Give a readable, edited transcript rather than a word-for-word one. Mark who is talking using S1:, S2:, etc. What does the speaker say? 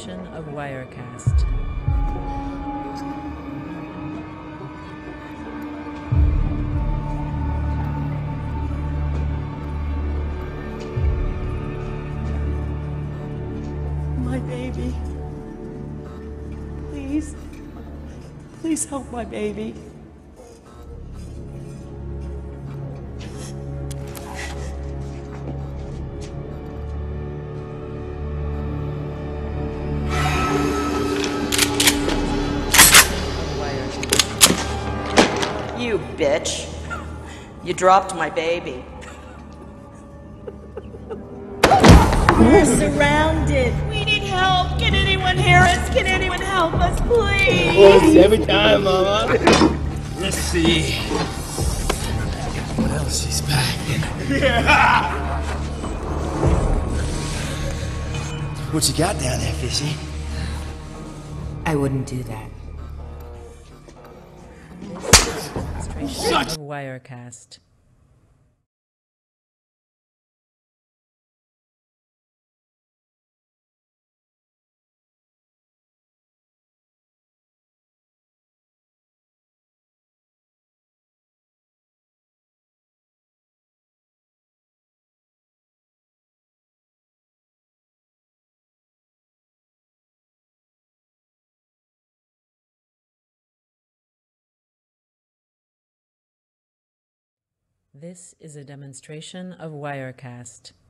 S1: demonstration of Wirecast.
S2: My baby. Please. Please help my baby. You bitch. You dropped my baby. We're surrounded. We need help. Can anyone hear us? Can anyone help us, please?
S3: It's every time, Mama. Let's see. What else is packing? Yeah. What you got down there, Fishy?
S4: I wouldn't do that.
S1: Demonstration of Wirecast. This is a demonstration of Wirecast.